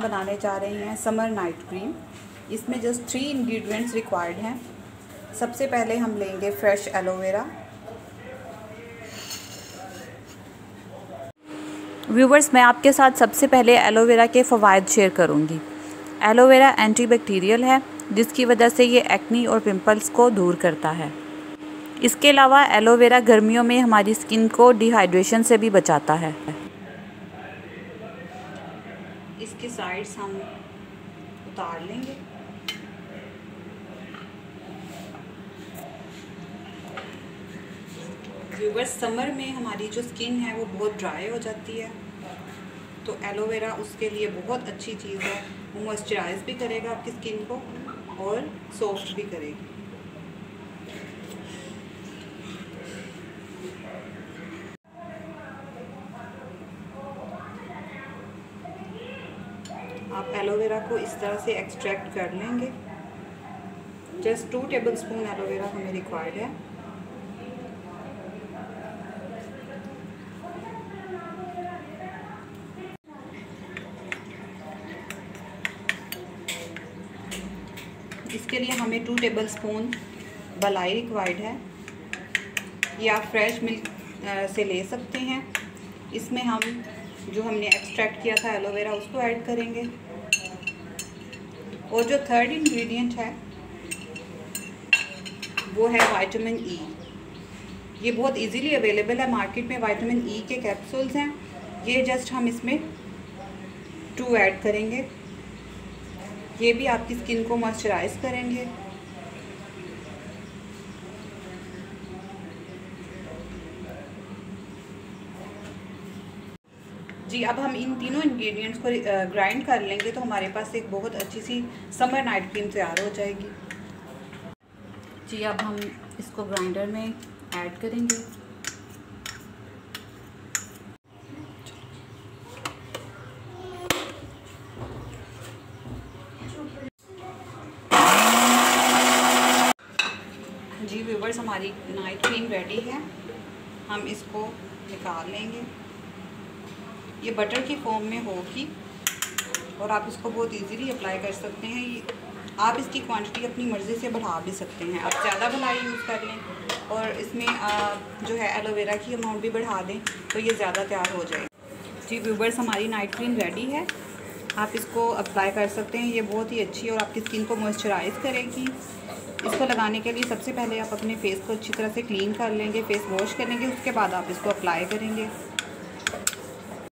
बनाने जा रहे हैं समर नाइट क्रीम। इसमें जस्ट 3 इंग्रेडिएंट्स रिक्वायर्ड हैं। सबसे पहले हम लेंगे फ्रेश एलोवेरा। व्यूवर्स, मैं आपके साथ सबसे पहले एलोवेरा के फ़वाइद शेयर करूंगी। एलोवेरा एंटीबैक्टीरियल है, जिसकी वजह से ये एक्नी और पिंपल्स को दूर करता है। इसके अलावा एलोवेरा गर्मियों में हमारी स्किन को डिहाइड्रेशन से भी बचाता है। इसके साइड्स हम उतार लेंगे। व्यूवर्स, समर में हमारी जो स्किन है वो बहुत ड्राई हो जाती है, तो एलोवेरा उसके लिए बहुत अच्छी चीज़ है। वो मॉइस्चराइज भी करेगा आपकी स्किन को और सॉफ्ट भी करेगी। आप एलोवेरा को इस तरह से एक्सट्रैक्ट कर लेंगे। जस्ट 2 टेबलस्पून एलोवेरा हमें रिक्वायर्ड है। इसके लिए हमें 2 टेबलस्पून मलाई रिक्वायर्ड है। ये आप फ्रेश मिल्क से ले सकते हैं। इसमें हम जो हमने एक्सट्रैक्ट किया था एलोवेरा उसको ऐड करेंगे। और जो थर्ड इंग्रेडिएंट है वो है विटामिन ई। ये बहुत इजीली अवेलेबल है मार्केट में। विटामिन ई के कैप्सूल्स हैं। ये जस्ट हम इसमें 2 ऐड करेंगे। ये भी आपकी स्किन को मॉइस्चराइज करेंगे। जी, अब हम इन तीनों इंग्रेडिएंट्स को ग्राइंड कर लेंगे तो हमारे पास एक बहुत अच्छी सी समर नाइट क्रीम तैयार हो जाएगी। जी, अब हम इसको ग्राइंडर में ऐड करेंगे। जी व्यूवर्स, हमारी नाइट क्रीम रेडी है। हम इसको निकाल लेंगे। ये बटर की फॉर्म में होगी और आप इसको बहुत इजीली अप्लाई कर सकते हैं। आप इसकी क्वांटिटी अपनी मर्ज़ी से बढ़ा भी सकते हैं। आप ज़्यादा मलाई यूज़ कर लें और इसमें जो है एलोवेरा की अमाउंट भी बढ़ा दें तो ये ज़्यादा तैयार हो जाए। जी व्यूवर्स, हमारी नाइट क्रीम रेडी है। आप इसको अप्लाई कर सकते हैं। ये बहुत ही अच्छी और आपकी स्किन को मॉइस्चराइज़ करेगी। इसको लगाने के लिए सबसे पहले आप अपने फेस को अच्छी तरह से क्लीन कर लेंगे, फेस वॉश कर लेंगे, उसके बाद आप इसको अप्लाई करेंगे।